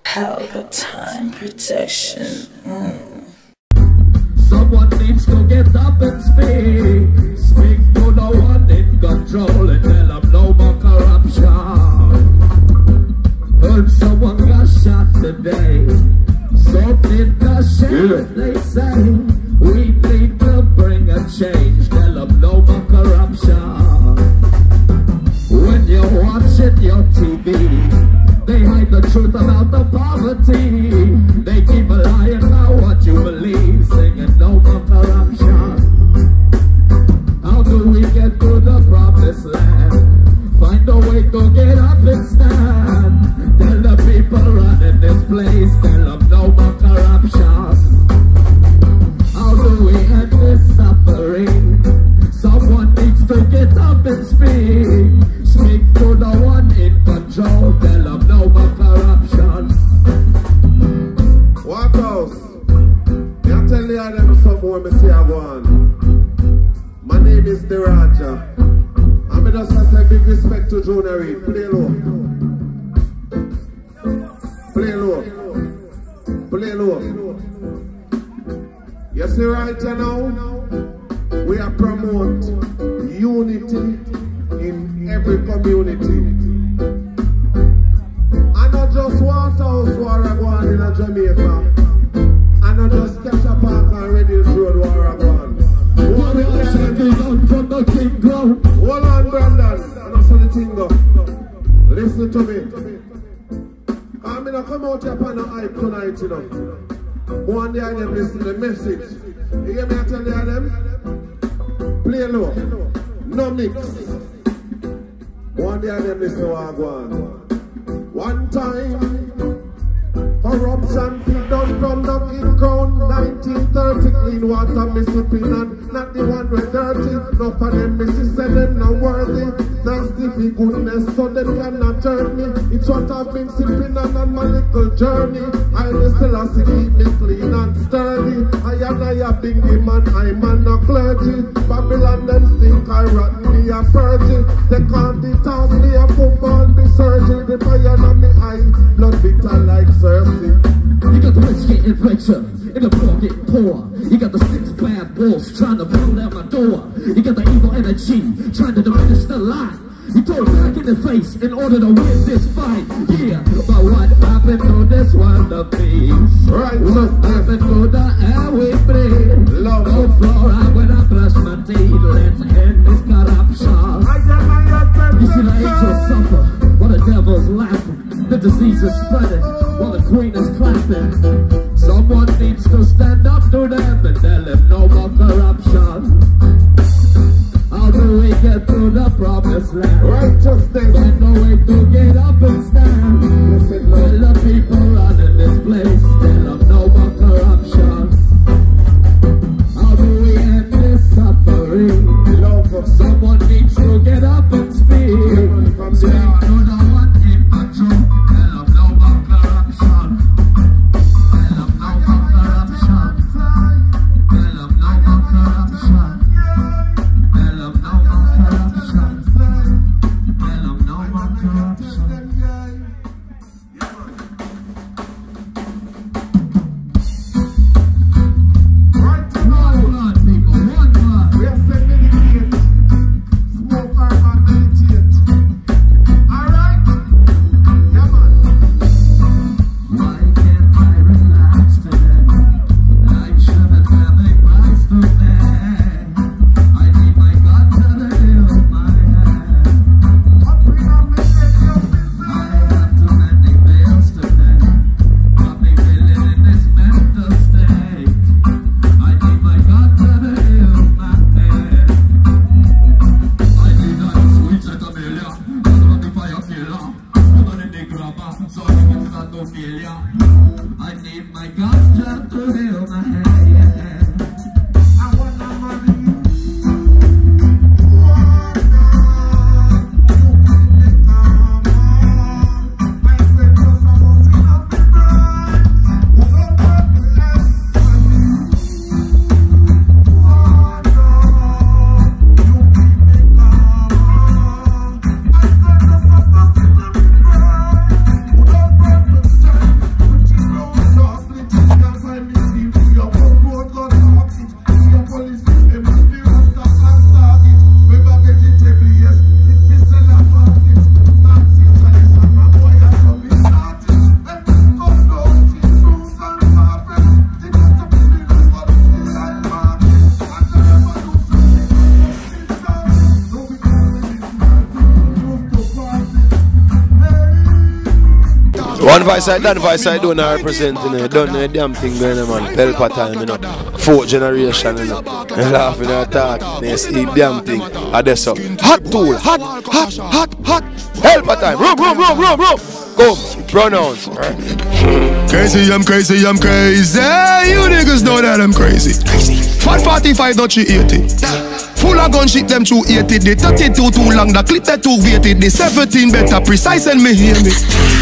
Palpatine protection. Someone needs to get up and speak. Speak to the one in control and tell them no more corruption. Heard someone got shot today. Something got shot, they say. We need to bring a change. Tell them no more corruption. When you're watching your TV, they hide the truth about the poverty. They keep lying about what you believe, singing no more corruption. How do we get to the promised land? Find a way to get up and stand. Tell the people running this place, tell them no more corruption. How do we end this suffering? Someone needs to get up and speak. Speak to the one in control, tell them no more corruption. What else? I tell you them some more, me say I go on. My name is Deraja. I'm just going to say big respect to Jonah Reid. Play low. Play low. Play low. You see right now, we are promote unity in every community. And not just Waterhouse war go on in Jamaica. And not just Kesha Park and Red Hills Road war go on. From the kingdom. Hold on, Brandon. And also the thing go. Listen to me. I'm going to come out here on the hype tonight, you know. One day I them listen to the message. You hear me I tell them? Play low. No mix. One day I them listen to what I go on. One time, corruption peed down from the king crown. 1930, clean water me sipping and not the one with dirty. Enough of them missus say them not worthy. Thirsty for goodness so them cannot turn me. It's what I've been sipping on my little journey. I still have to keep me clean and sturdy. I a big man, I'm a clergy. Babylon them think I rotten me a purgy. They can't detoss me a football, be surgery. The fire on me eye, blood bitter like Cersei. You got the rich getting richer, and the poor getting poor. You got the 6 bad wolves trying to blow down my door. You got the evil energy trying to diminish the light. You throw it back in the face in order to win this fight. Yeah, but what happened to this one of these? Right, what happened to the air we breathe? Love. No fluoride when I brush my teeth. Let's end this corruption. You see the angels suffer while the devil's laughing. The disease is spreading while the queen is clapping. Someone needs to stand up to them and tell them no more corruption. How do we get to the promised land? Righteousness. Find a way to get up and stand. Tell the people running this place, tell them no more corruption. How do we end this suffering? Someone needs to get up and speak. Speak to the one in control. Tell them no more corruption. Tell them no more corruption. Tell them no more corruption. Tell them no more corruption. Tell them no more corruption. Right to One blood, people, one blood. we are saying meditate. Smoke herb and meditate. Alright? Yeah, man. Why can't I relax today? Life shouldn't have a price to pay. I need my God to heal my head. Up in a minute, you I have too many bills to pay. Got me feeling in this mental state. I need my God to heal my head. I need that sweet like a million. That's what the fire killer. Put on in the grabber, so I can stand no failure. I need my God to heal my head, yeah. I wanna marry you. One voice I done, voice I don't representing it. Don't know a damn thing going on, man. Pelpa time, you know. Fourth generation, you know. And laughing and talking. They see damn thing. And that's so. Hot tool, hot. Pelpa time. Room. Come, pronounce. Crazy, I'm crazy. You niggas know that I'm crazy. Fat 45, not 80. Full of gun shit, them 280. The 32 too long, the clip that too weighted. The 17 better precise and me hear me.